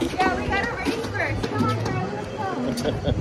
Yeah, we gotta race first. Come on, girls, let's go.